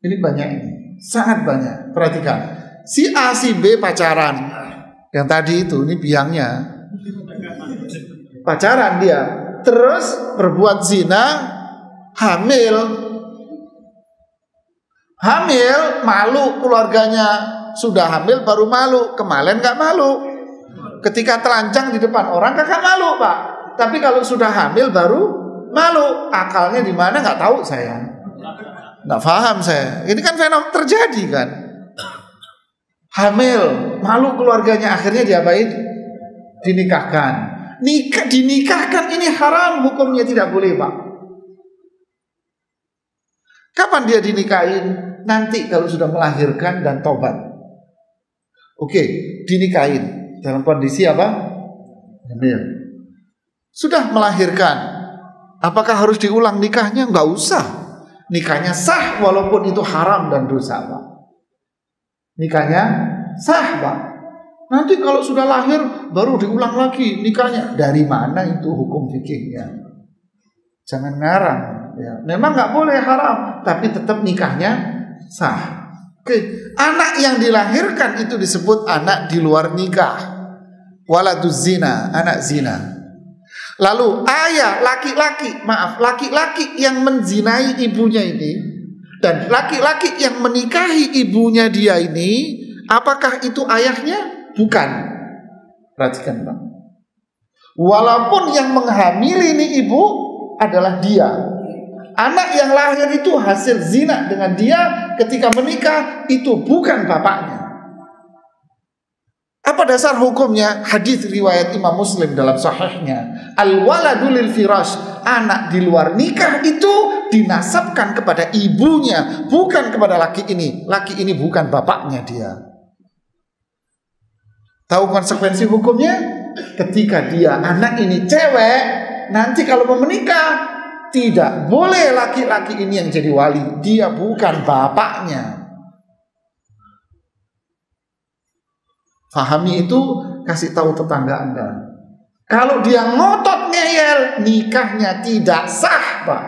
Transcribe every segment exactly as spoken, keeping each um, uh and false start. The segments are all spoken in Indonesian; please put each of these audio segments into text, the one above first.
Ini banyak ini, sangat banyak. Perhatikan, si A si B pacaran, yang tadi itu ini biangnya pacaran dia, terus berbuat zina, hamil, hamil malu keluarganya, sudah hamil baru malu, kemarin nggak malu, ketika telanjang di depan orang kakak malu pak, tapi kalau sudah hamil baru malu, akalnya di mana nggak tahu saya. Nggak paham saya. Ini kan fenomena terjadi kan. Hamil, malu keluarganya, akhirnya diapain? Dinikahkan. Nikah dinikahkan ini haram, hukumnya tidak boleh pak. Kapan dia dinikahin? Nanti kalau sudah melahirkan dan tobat. Oke, dinikahin dalam kondisi apa? Hamil. Sudah melahirkan. Apakah harus diulang nikahnya? Nggak usah. Nikahnya sah walaupun itu haram dan dosa pak. Nikahnya sah pak. Nanti kalau sudah lahir baru diulang lagi nikahnya. Dari mana itu hukum fikihnya? Jangan ngarang ya. Memang nggak boleh haram, tapi tetap nikahnya sah. Oke, anak yang dilahirkan itu disebut anak di luar nikah. Waladuz zina, anak zina. Lalu ayah laki-laki, maaf laki-laki yang menzinai ibunya ini dan laki-laki yang menikahi ibunya dia ini, apakah itu ayahnya? Bukan. Perhatikan bang. Walaupun yang menghamili ini ibu adalah dia, anak yang lahir itu hasil zina dengan dia ketika menikah, itu bukan bapaknya. Apa dasar hukumnya? Hadis riwayat Imam Muslim dalam sahihnya, al-waladu lil firash, anak di luar nikah itu dinasabkan kepada ibunya, bukan kepada laki ini. Laki ini bukan bapaknya dia. Tahu konsekuensi hukumnya? Ketika dia anak ini cewek, nanti kalau mau menikah tidak boleh laki-laki ini yang jadi wali. Dia bukan bapaknya. Fahami itu, kasih tahu tetangga Anda. Kalau dia ngotot ngeyel, nikahnya tidak sah, Pak.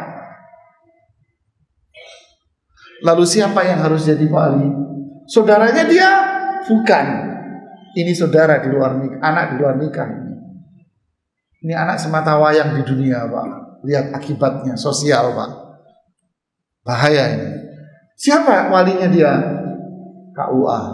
Lalu siapa yang harus jadi wali? Saudaranya dia? Bukan. Ini saudara di luar nikah, anak di luar nikah ini. Ini anak semata wayang di dunia, Pak. Lihat akibatnya sosial, Pak. Bahaya ini. Siapa walinya dia? K U A.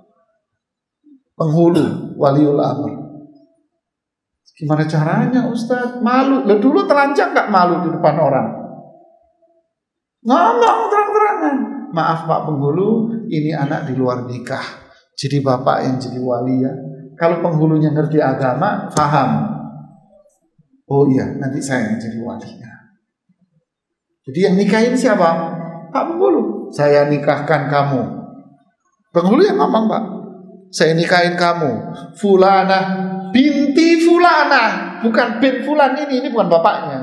Penghulu, waliul amr. Gimana caranya Ustaz? Malu. Lah dulu telanjang gak malu di depan orang? Ngomong terang-terangan. Maaf Pak Penghulu, ini anak di luar nikah. Jadi bapak yang jadi wali ya. Kalau penghulunya ngerti agama, paham. Oh iya, nanti saya yang jadi walinya. Jadi yang nikahin siapa? Pak Penghulu. Saya nikahkan kamu. Penghulu yang ngomong Pak. Saya nikahin kamu, Fulana binti Fulana, bukan bin Fulan ini, ini bukan bapaknya.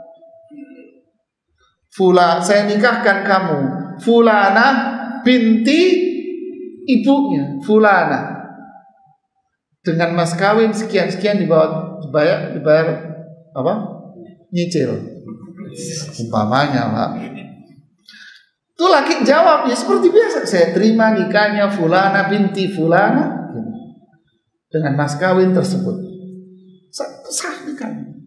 Fula, saya nikahkan kamu, Fulana binti ibunya, Fulana, dengan mas kawin sekian sekian dibawa dibayar dibayar apa? Nyicil, umpamanya Pak. Itu laki jawab ya seperti biasa, saya terima nikahnya Fulana binti Fulana dengan mas kawin tersebut. Sah nikahnya.